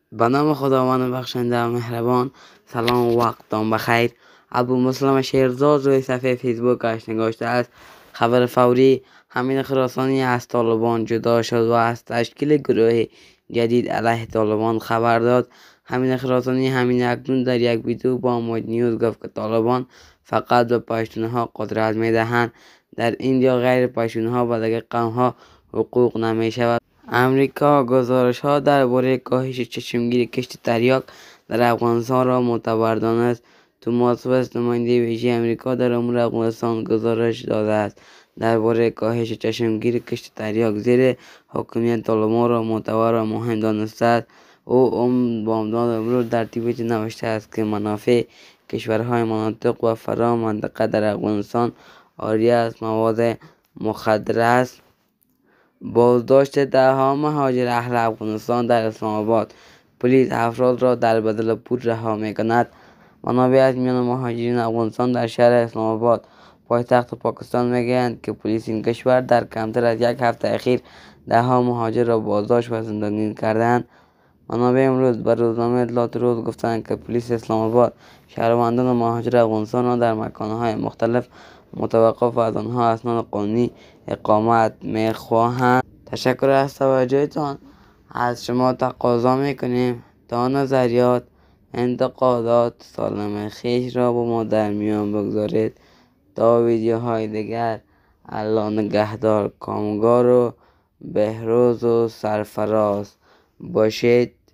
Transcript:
به نام خداوند بخشنده و مهربان. سلام و وقتتان بخیر. ابو مسلم شیرزاد روی صفحه فیسبوکش نگاشته است: خبر فوری: حمید خراسانی از طالبان جدا شد و از تشکیل گروه جدید علیه طالبان خبر داد. حمید خراسانی همین اکنون در یک ویدیو با مود نیوز گفت که طالبان فقط به پشتونها قدرت میدهند. در اینجا غیر پشتونها و دیگر قومها حقوق نمی شود. امریکا گزارش‌ها درباره کاهش چشمگیر کشت تریاک در افغانستان را معتبر دانست. توماس وست، نماینده ویژه امریکا در امور افغانستان، گزارش داده است درباره کاهش چشمگیر کشت تریاک زیر حاکمیت طالبان را معتبر و مهم دانسته است. او بامداد امروز در توییتر نوشته است که منافع کشورهای مناطق و فرا منطقه در افغانستان عاری از مواد مخدر است. بازداشت دهها مهاجر اهل افغانستان در اسلام آباد. پلیس افراد را در بدل پول رها می‌کند. منابع از میان مهاجرین افغانستان در شهر اسلام آباد پایتخت پاکستان می‌گویند که پلیس این کشور در کمتر از یک هفته اخیر دهها مهاجر را بازداشت و زندانی کردند. منابع امروز به روزنامه اطلاعات روز گفتند که پلیس اسلام آباد شهروندان و مهاجر افغانستان را در مکان‌های مختلف متوقف و از آنها اسناد قانونی اقامت می‌خواهند. تشکر از توجهتان. از شما تقاضا می‌کنیم تا نظریات، انتقادات سالم خویش را با ما در میان بگذارید. تا ویدیوهای دیگر، الله نگهدار. کامگار و بهروز و سرفراز باشید.